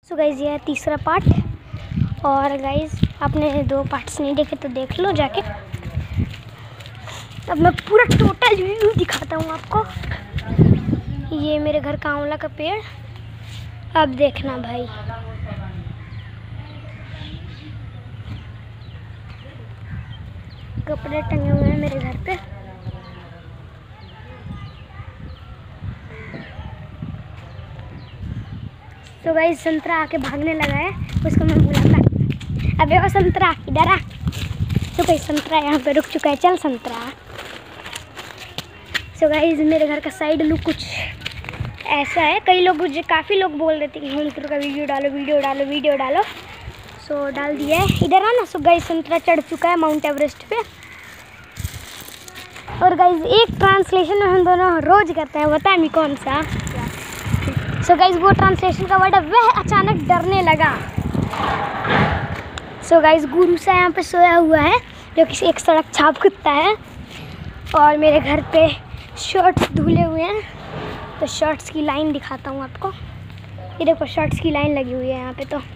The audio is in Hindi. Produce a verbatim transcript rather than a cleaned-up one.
सो गाइज ये है तीसरा पार्ट। और गाइज आपने दो पार्ट्स नहीं देखे तो देख लो जाके। अब मैं पूरा टोटल व्यू दिखाता हूँ आपको। ये मेरे घर का आंवला का पेड़, अब देखना भाई। कपड़े टंगे हुए हैं मेरे घर पे। तो गाइस संतरा आके भागने लगा है, उसको मैं बुलाता। अबे वो संतरा इधर आ। तो गाइस संतरा यहाँ पे रुक चुका है, चल संतरा। सो गाइस मेरे घर का साइड लुक कुछ ऐसा है। कई लोग मुझे काफ़ी लोग बोल रहे थे कि होम टूर का वीडियो डालो वीडियो डालो वीडियो डालो सो डाल दिया है। इधर आ ना। सो गाइस संतरा चढ़ चुका है माउंट एवरेस्ट पे। और गाइस एक ट्रांसलेशन हम दोनों रोज करते हैं, बता नहीं कौन सा। सो so गाइज वो ट्रांसलेशन का वर्ड है, वह अचानक डरने लगा। सो so गाइज गुरु सा यहाँ पे सोया हुआ है, जो कि एक सड़क छाप कुत्ता है। और मेरे घर पे शर्ट्स धुले हुए हैं, तो शर्ट्स की लाइन दिखाता हूँ आपको। ये देखो शर्ट्स की लाइन लगी हुई है यहाँ पे। तो